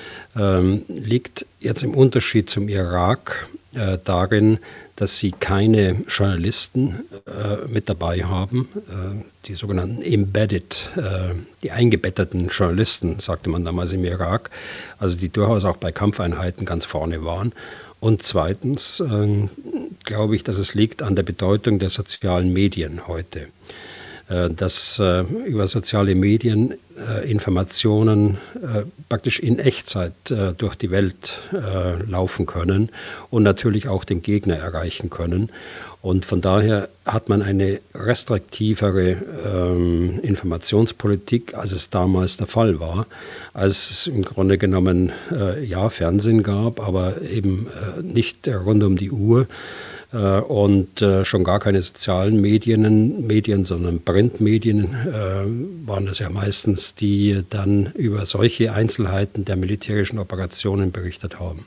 ähm, liegt jetzt im Unterschied zum Irak äh, darin, dass sie keine Journalisten äh, mit dabei haben, äh, die sogenannten Embedded, äh, die eingebetteten Journalisten, sagte man damals im Irak, also die durchaus auch bei Kampfeinheiten ganz vorne waren. Und zweitens äh, glaube ich, dass es liegt an der Bedeutung der sozialen Medien heute. Äh, dass äh, über soziale Medien äh, Informationen äh, praktisch in Echtzeit äh, durch die Welt äh, laufen können und natürlich auch den Gegner erreichen können. Und von daher hat man eine restriktivere ähm, Informationspolitik, als es damals der Fall war, als es im Grunde genommen äh, ja Fernsehen gab, aber eben äh, nicht rund um die Uhr äh, und äh, schon gar keine sozialen Medien, Medien sondern Printmedien äh, waren das ja meistens, die dann über solche Einzelheiten der militärischen Operationen berichtet haben.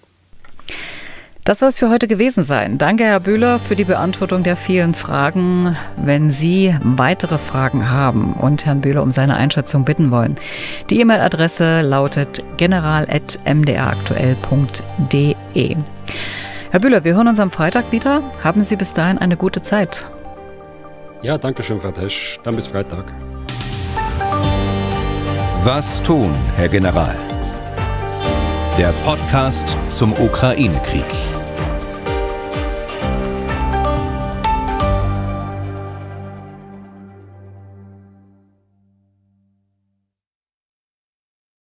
Das soll es für heute gewesen sein. Danke, Herr Bühler, für die Beantwortung der vielen Fragen. Wenn Sie weitere Fragen haben und Herrn Bühler um seine Einschätzung bitten wollen, die E-Mail-Adresse lautet general at m d r aktuell punkt d e. Herr Bühler, wir hören uns am Freitag wieder. Haben Sie bis dahin eine gute Zeit. Ja, danke schön, Frau Tesch. Dann bis Freitag. Was tun, Herr General? Der Podcast zum Ukraine-Krieg.